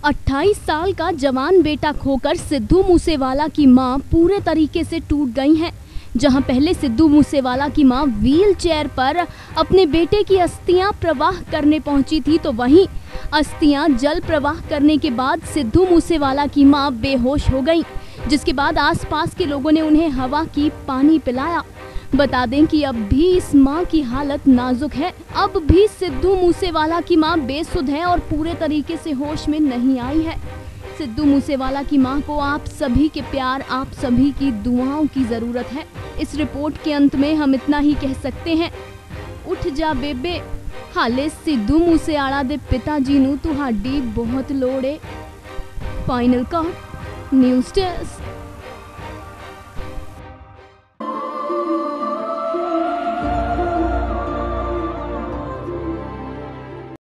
28 साल का जवान बेटा खोकर सिद्धू मूसेवाला की मां पूरे तरीके से टूट गई हैं। जहां पहले सिद्धू मूसेवाला की मां व्हील चेयर पर अपने बेटे की अस्थियां प्रवाह करने पहुंची थी, तो वहीं अस्थियां जल प्रवाह करने के बाद सिद्धू मूसेवाला की मां बेहोश हो गई, जिसके बाद आसपास के लोगों ने उन्हें हवा की पानी पिलाया। बता दें कि अब भी इस मां की हालत नाजुक है। अब भी सिद्धू मूसेवाला की मां बेसुध है और पूरे तरीके से होश में नहीं आई है। सिद्धू मूसेवाला की मां को आप सभी के प्यार, आप सभी की दुआओं की जरूरत है। इस रिपोर्ट के अंत में हम इतना ही कह सकते हैं, उठ जा बेबे, हाले सिद्धू मूसेवाला दे पिताजी नूं तुहाडी बहुत लोड़ है। Final call, news desk.